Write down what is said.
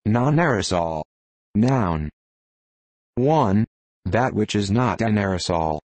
Non-aerosol. Noun. 1. That which is not an aerosol.